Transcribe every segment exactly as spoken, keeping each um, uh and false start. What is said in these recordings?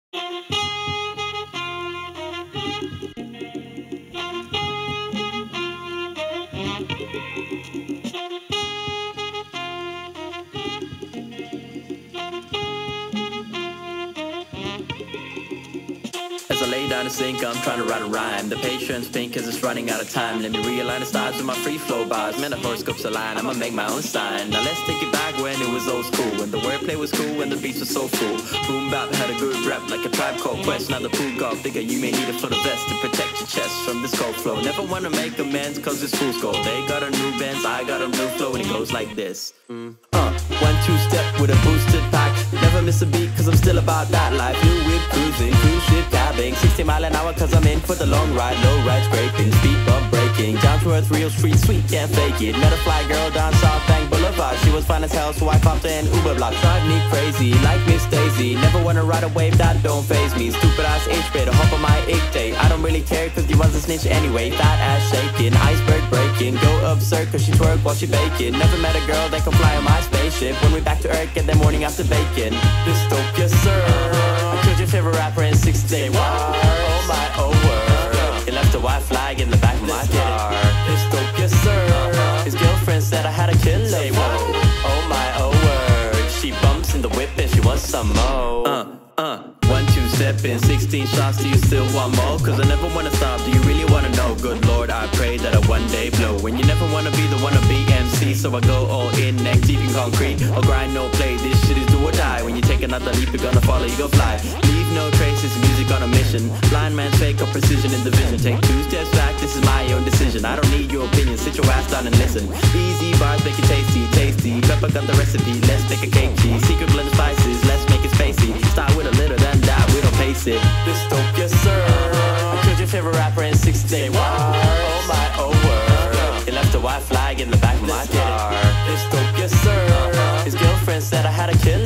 As I lay down to sink, I'm trying to write a rhyme. The patience pink cause it's running out of time. Let me realign the styles with my free flow bars. Man, the horoscopes align, I'ma make my own sign. Now let's take it back when it was old school, when the wordplay was cool and the beats were so full. Boom bap had a good rap like a Tribe Called Quest. Now the pool golf digger, you may need it for the vest to protect your chest from this cold flow. Never wanna make amends cause it's fool's gold. They got a new Benz, I got a new flow, and it goes like this. Mm. Uh, one two step with a boosted pack. Never miss a beat cause I'm still about that life. New whip cruising, cruise ship cabbing, sixty mile an hour cause I'm in for the long ride. Low ride scraping, speed bump breaking, down to earth real street sweet, can't fake it. Met a fly girl down South Bank Boulevard. She was fine as hell so I popped in Uber block. Drive me crazy like Miss Daisy. Never wanna ride a wave that don't phase me. Stupid ass H-bait to hop on my eight-day. I don't really care cause you was a snitch anyway. Fat ass shaking, iceberg breaking, go absurd cause she twerk while she baking. Never met a girl that can fly on my spaceship. When we back to earth, get that morning after bacon. Dystopia, sir. I killed your favorite rapper in six day war. Oh my, oh word. He left a white flag in the back of my car. Dystopia, sir. His girlfriend said I had a killer. Oh my, oh word. She bumps in the whip and she wants some more. Uh, uh. One, two, step in, sixteen shots, do you still want more? Cause I never wanna stop, do you really wanna know? Good Lord, I pray that I one day blow. When you never wanna be the wanna be M C, so I go all in, neck deep in concrete. Or grind, no play, this shit is do or die. When you take another leap, you're gonna follow, you go fly. Leave no traces, music on a mission. Blind man's fake or precision in the vision. Take two steps back, this is my own decision. I don't need your opinion, sit your ass down and listen. Easy bars, make it tasty, tasty. Pepper got the recipe, let's make a cake cheese. Secret blend of spices, let's make it spacey. Start with a little, then die, we don't pace it. Dystopia, sir. I killed your favorite rapper in six day war. Oh my, oh word. He left a white flag in the back of my car. Dystopia, sir. His girlfriend said I had a killer.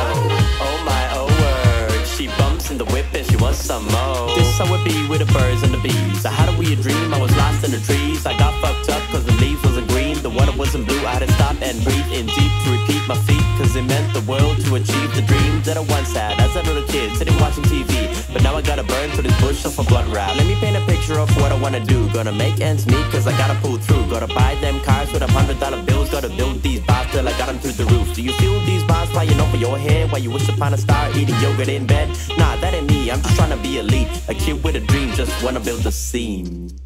Oh my, oh word. She bumps in the whip and she wants some more. This how it be with the birds and the bees. I had a weird dream, I was lost in the trees. I got fucked up cause the leaves wasn't green. The water wasn't blue, I had to stop and breathe in deep to repeat my feet. Cause it meant the world to achieve the dreams that I once had. As a little kid, sitting watching T V. But now I gotta burn through this bush off a blunt wrap. Let me paint a picture of what I wanna do. Gonna make ends meet cause I gotta pull through. Gotta buy them cars with them hundred dollar bills. Gotta build these bars till I got them through the roof. Do you feel these bars flying over your head while you wish upon a star eating yogurt in bed? Nah, that ain't me, I'm just trying to be elite. A kid with a dream, just wanna build a scene.